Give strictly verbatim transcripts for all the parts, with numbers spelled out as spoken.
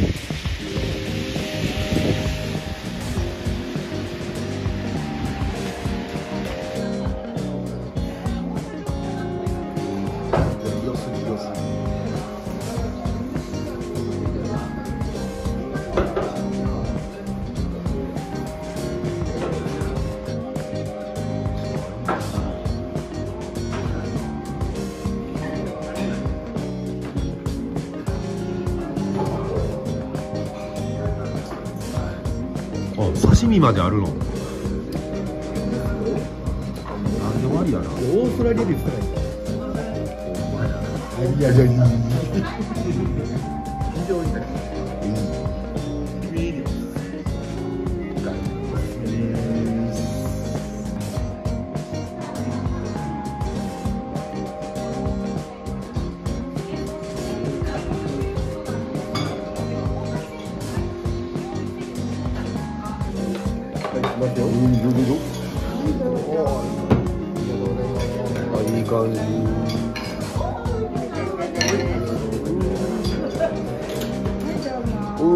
刺身まであるの。なんでもありやな。オーストラリアで使えた。いやいやいや。非常にね。いい。いいよ。待ってよ。いい感じ。お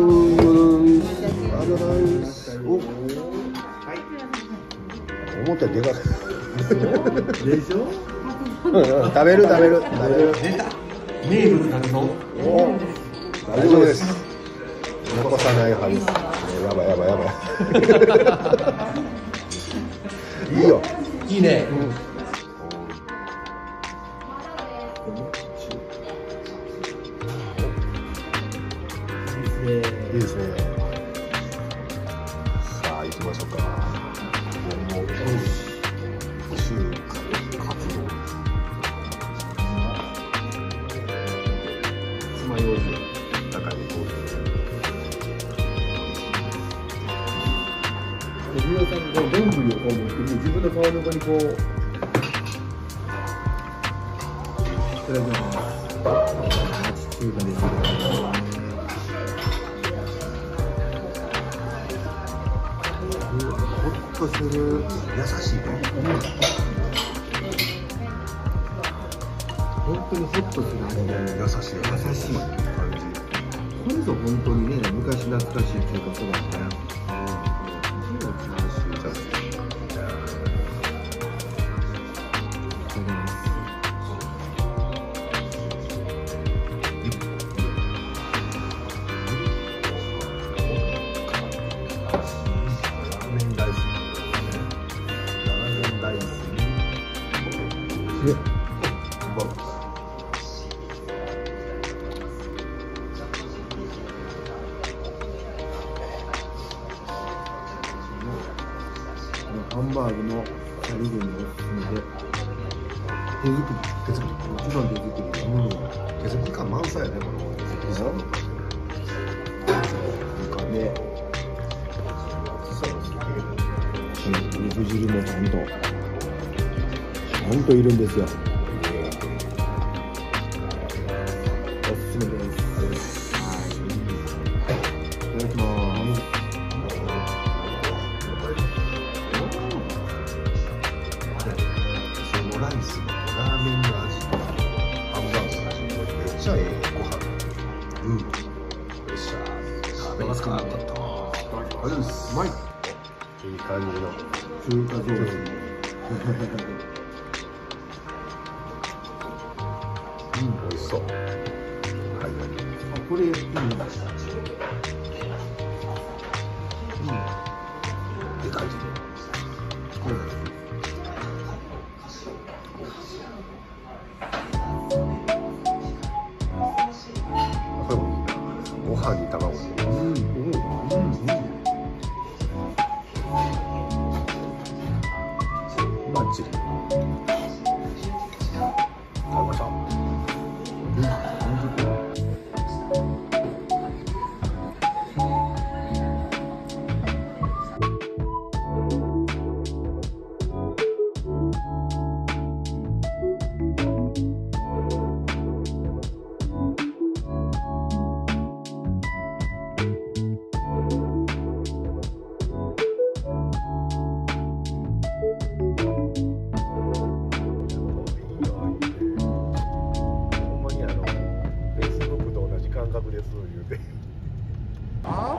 思ったよりでかい。でしょ？食べる食べる食べる。出た。名物だぞ。大丈夫です。残さないはず。やばいやばいやばい。いいよ。いいね。うん、いいですね。さあ行きましょうか。もう中華カツ丼。爪楊枝中にこう。皆さんこうどんぶりをこう持って自分の顔の横にこう。いただきます。中華です。ほっとする優しいね。本当にほっとするね。優しい優しい感じ。これぞ本当にね昔懐かしい中華そばね。ハンバーグのシャリ分のおすすめで手作り手作りもちろん手作り、うん、手作り感満載やねこの手作りさん中で肉汁もちゃんとちゃんといるんですよ。おすすめです。いただきます。ライスのラーメンの味、ハンバーグの味、めっちゃええご飯。うん。よっしゃ。食べますか。ありがとうございます。うまい。いい感じの中華雑炊。うん、美味しそう。はい。あ、これいいね。うん。って感じで。これ。ご飯に卵。うんうんうんうん。バッチリ。食べました。うん。うん。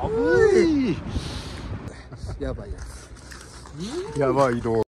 いやばいやつ。 やばいの